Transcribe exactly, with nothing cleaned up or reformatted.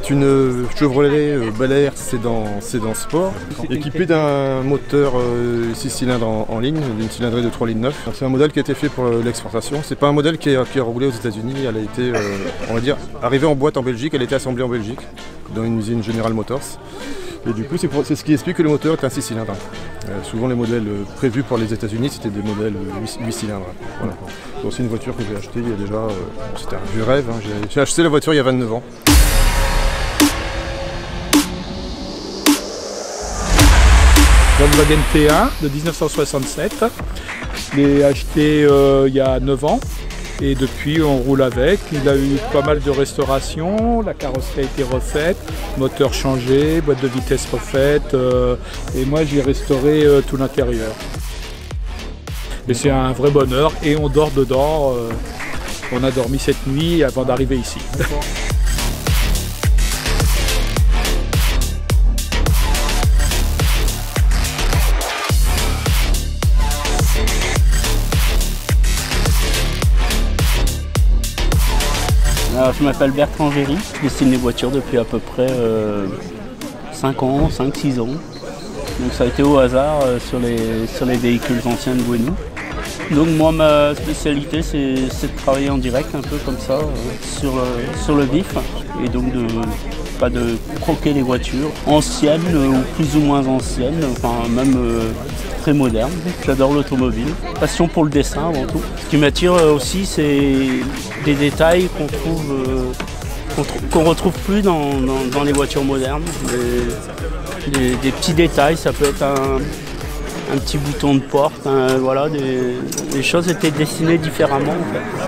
C'est une Chevrolet Bel Air Sédan, Sédan Sport, équipée d'un moteur six cylindres en, en ligne, d'une cylindrée de trois litres neuf. C'est un modèle qui a été fait pour l'exportation. C'est pas un modèle qui a, qui a roulé aux États-Unis. Elle a été, euh, on va dire, arrivée en boîte en Belgique. Elle a été assemblée en Belgique, dans une usine General Motors. Et du coup, c'est, pour, c'est ce qui explique que le moteur est un six cylindres. Euh, souvent, les modèles prévus pour les États-Unis, c'était des modèles huit cylindres. Voilà. Donc, c'est une voiture que j'ai achetée il y a déjà. Euh, c'était un vieux rêve. Hein. J'ai, j'ai acheté la voiture il y a vingt-neuf ans. Volkswagen T un de mille neuf cent soixante-sept. Je l'ai acheté euh, il y a neuf ans. Et depuis, on roule avec. Il a eu pas mal de restaurations, la carrosserie a été refaite, moteur changé, boîte de vitesse refaite, euh, et moi j'ai restauré euh, tout l'intérieur. Et c'est un vrai bonheur, et on dort dedans. Euh, on a dormi cette nuit avant d'arriver ici. Alors, je m'appelle Bertrand Géry, je dessine les voitures depuis à peu près euh, cinq ans, cinq six ans. Donc ça a été au hasard euh, sur, les, sur les véhicules anciens de Gwenou. Donc moi ma spécialité c'est, c'est de travailler en direct un peu comme ça, euh, sur, le, sur le vif. Et donc de, pas de croquer les voitures anciennes euh, ou plus ou moins anciennes, enfin même euh, très modernes. J'adore l'automobile, passion pour le dessin avant tout. Ce qui m'attire aussi c'est des détails qu'on trouve, euh, qu'on, tr- qu'on retrouve plus dans, dans, dans les voitures modernes. Des, des, des petits détails, ça peut être un, un petit bouton de porte, un, voilà, des, des choses étaient dessinées différemment en fait.